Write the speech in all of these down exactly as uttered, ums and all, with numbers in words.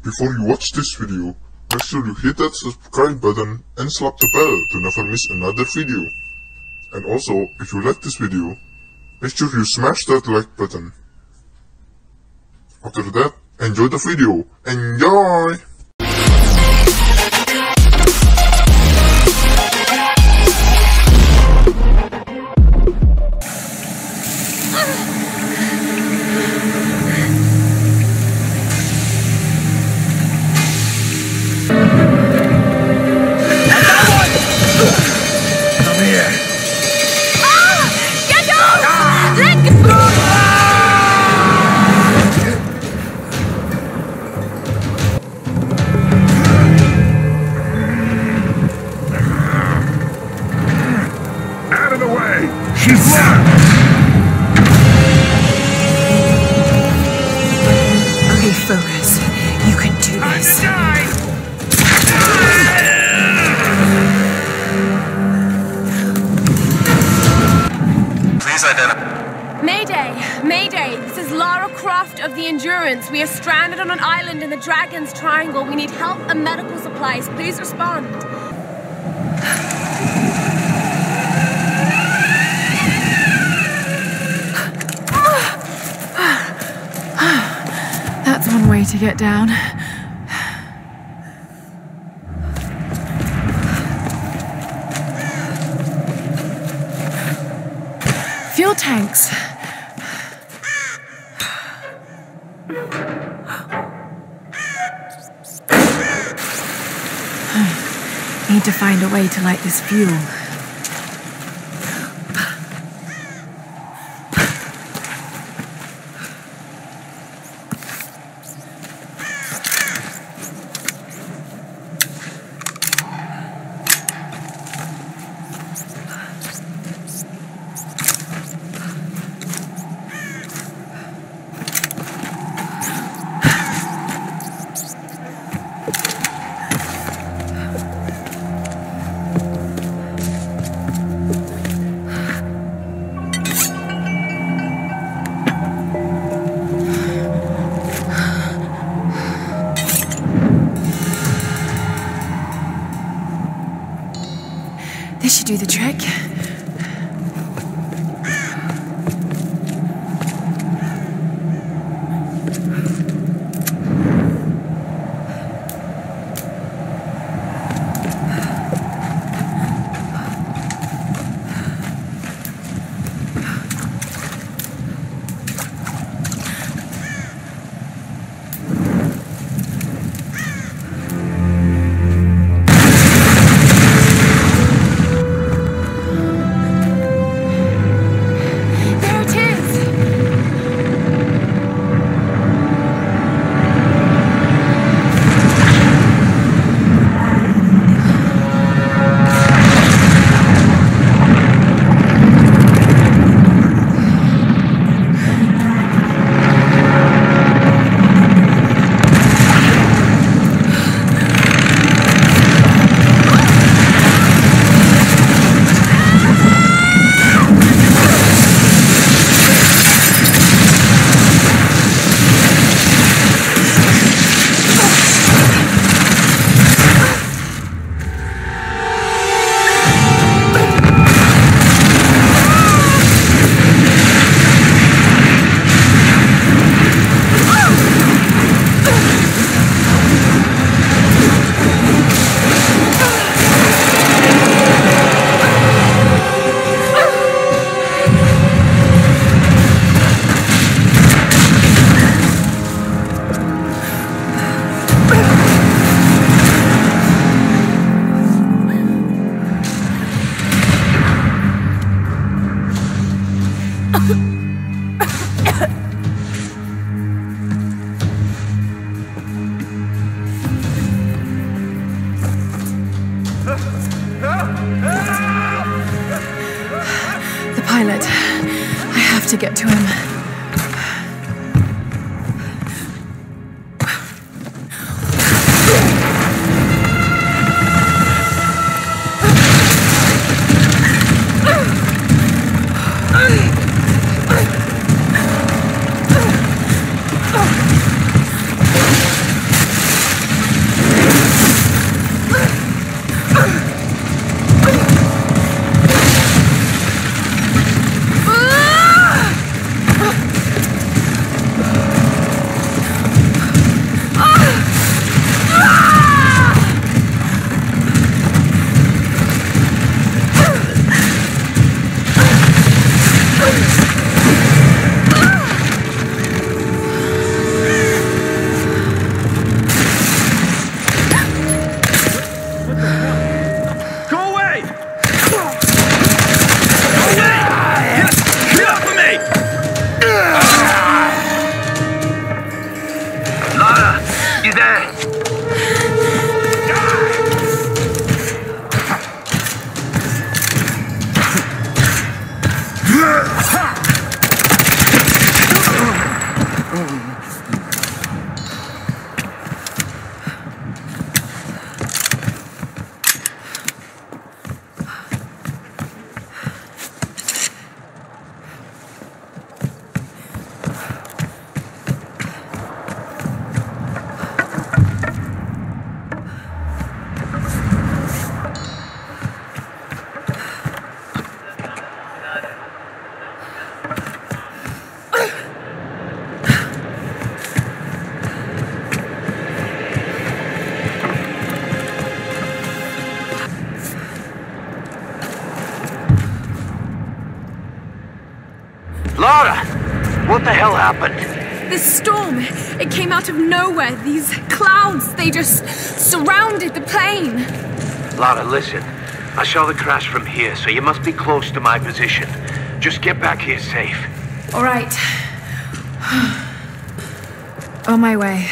Before you watch this video, make sure you hit that subscribe button and slap the bell to never miss another video. And also, if you like this video, make sure you smash that like button. After that, enjoy the video. Enjoy! She's locked! Okay, focus. You can do this. Please identify. Mayday! Mayday! This is Lara Croft of the Endurance. We are stranded on an island in the Dragon's Triangle. We need help and medical supplies. Please respond. That's one way to get down. Fuel tanks. Need to find a way to light this fuel. This should do the trick. The pilot. I have to get to him. You there? Lara! What the hell happened? This storm, it came out of nowhere. These clouds, they just surrounded the plane. Lara, listen. I saw the crash from here, so you must be close to my position. Just get back here safe. All right. On my way.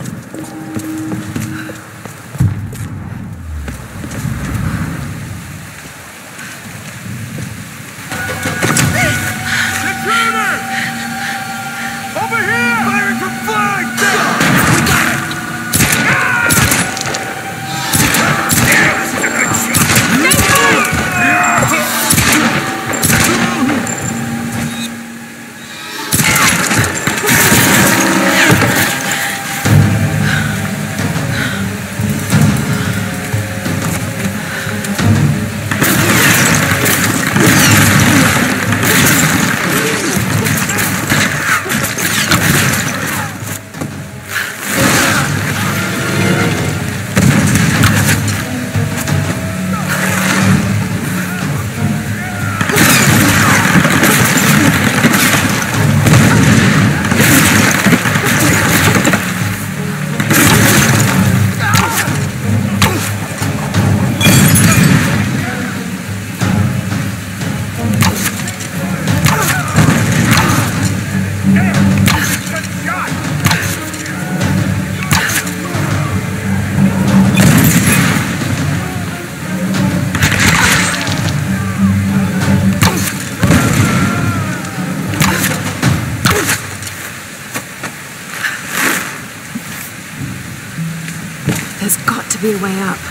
There's got to be a way up.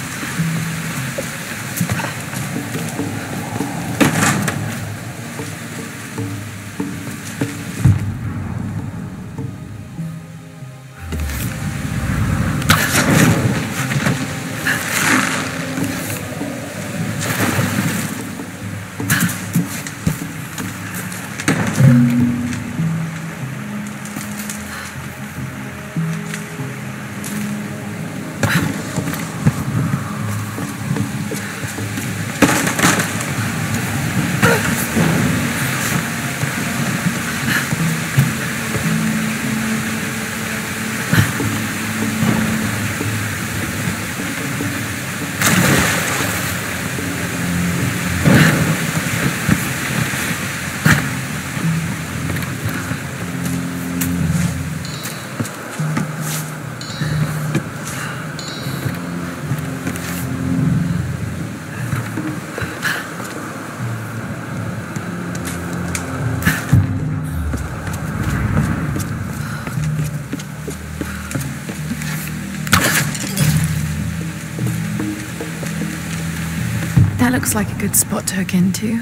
That looks like a good spot to hook into.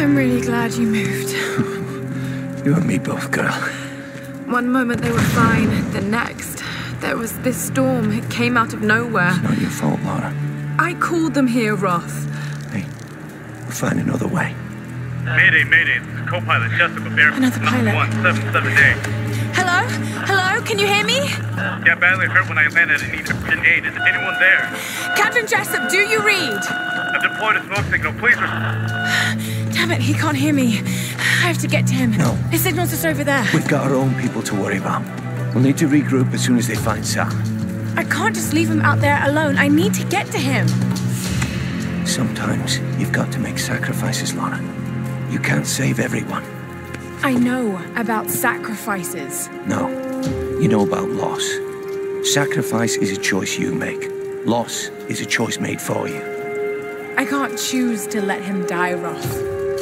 I'm really glad you moved. You and me both, girl. One moment they were fine, the next, there was this storm. It came out of nowhere. It's not your fault, Lara. I called them here, Roth. Hey, we'll find another way. Mayday, mayday. This is co-pilot Jessica Bear. Another pilot. one seven seven eight. Hello? Hello? Can you hear me? Yeah, badly hurt when I landed and need urgent aid. Is anyone there? Captain Jessup, do you read? I've deployed a smoke signal. Please respond. Damn it, he can't hear me. I have to get to him. No. His signal's just over there. We've got our own people to worry about. We'll need to regroup as soon as they find Sam. I can't just leave him out there alone. I need to get to him. Sometimes you've got to make sacrifices, Lara. You can't save everyone. I know about sacrifices. No, you know about loss. Sacrifice is a choice you make. Loss is a choice made for you. I can't choose to let him die, Roth.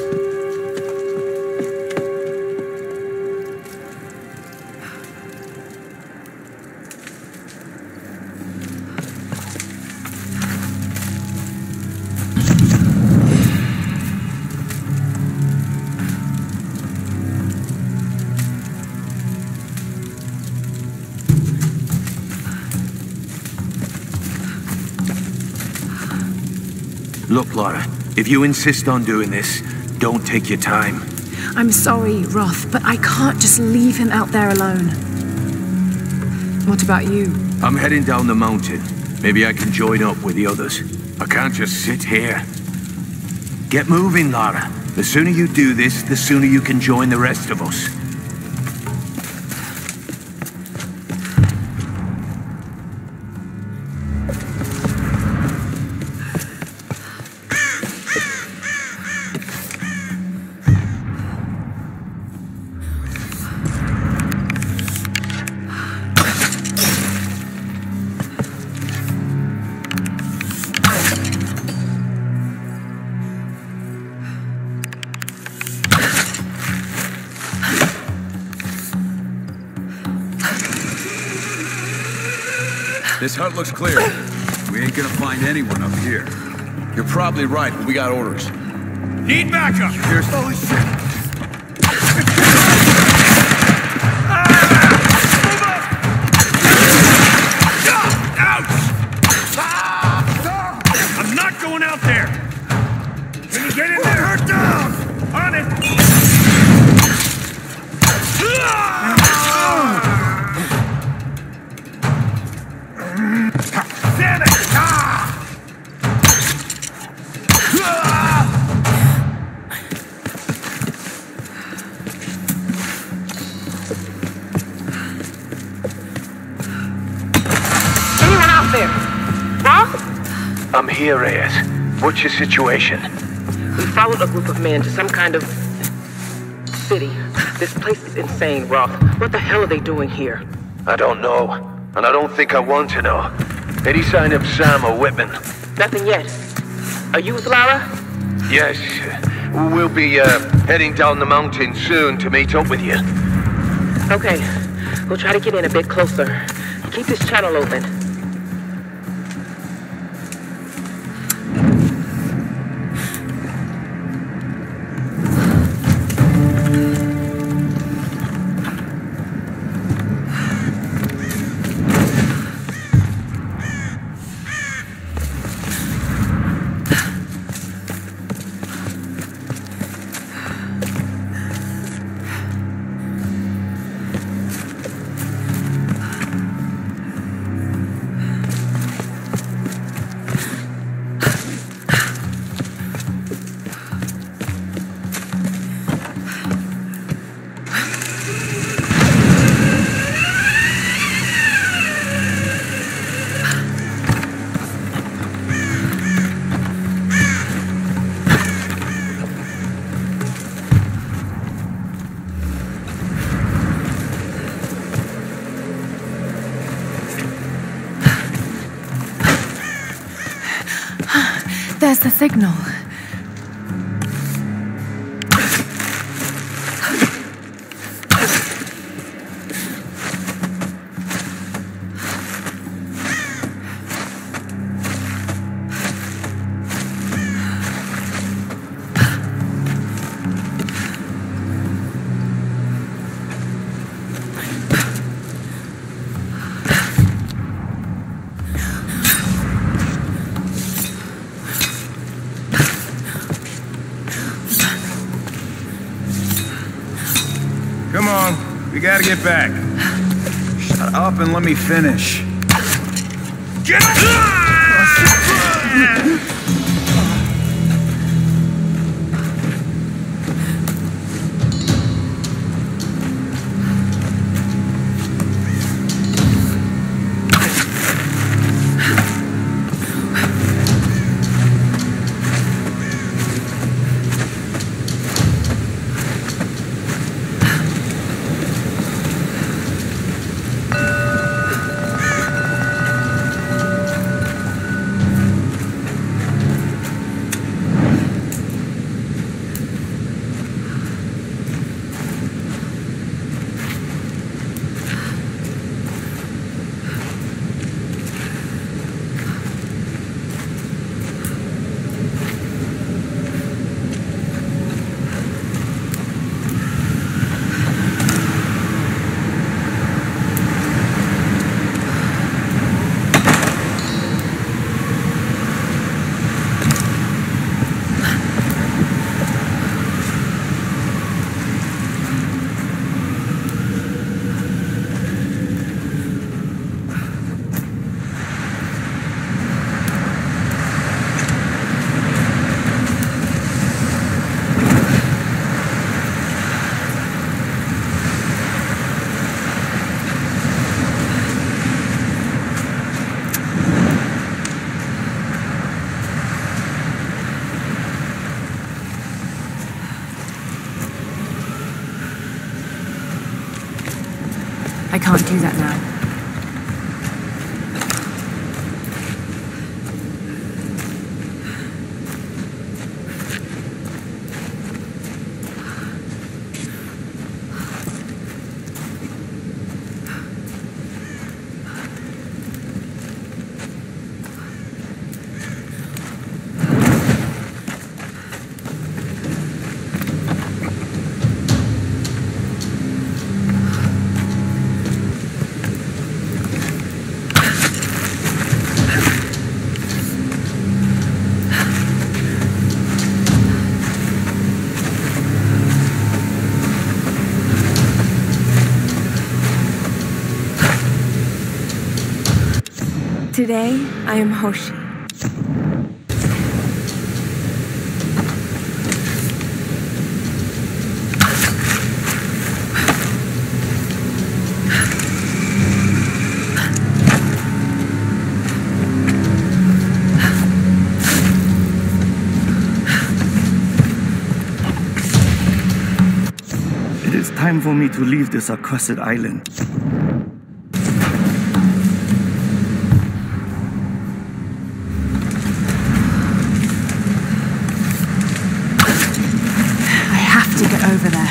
Look, Lara, if you insist on doing this, don't take your time. I'm sorry, Roth, but I can't just leave him out there alone. What about you? I'm heading down the mountain. Maybe I can join up with the others. I can't just sit here. Get moving, Lara. The sooner you do this, the sooner you can join the rest of us. This hut looks clear. We ain't gonna find anyone up here. You're probably right, but we got orders. Need backup. Here's... Holy shit! I'm not going out there. Can you get in there? Hurt down. On it. Damn it! Anyone out there? Roth? I'm here, Reyes. What's your situation? We followed a group of men to some kind of city. This place is insane, Roth. What the hell are they doing here? I don't know, and I don't think I want to know. Any sign of Sam or Whitman? Nothing yet. Are you with Lara? Yes. We'll be uh, heading down the mountain soon to meet up with you. Okay. We'll try to get in a bit closer. Keep this channel open. There's the signal. Come on, we gotta get back. Shut up and let me finish. Get up! I can't do that now. Today, I am Hoshi. It is time for me to leave this accursed island. Over there.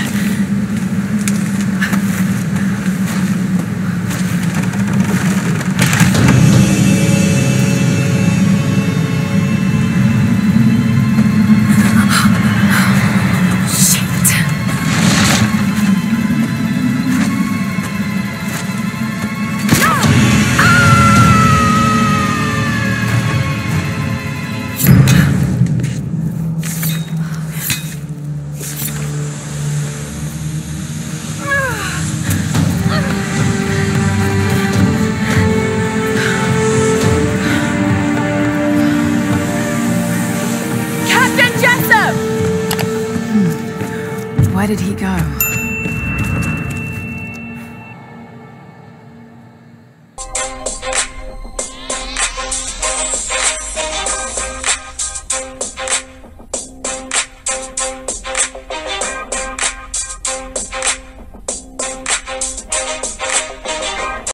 Where did he go?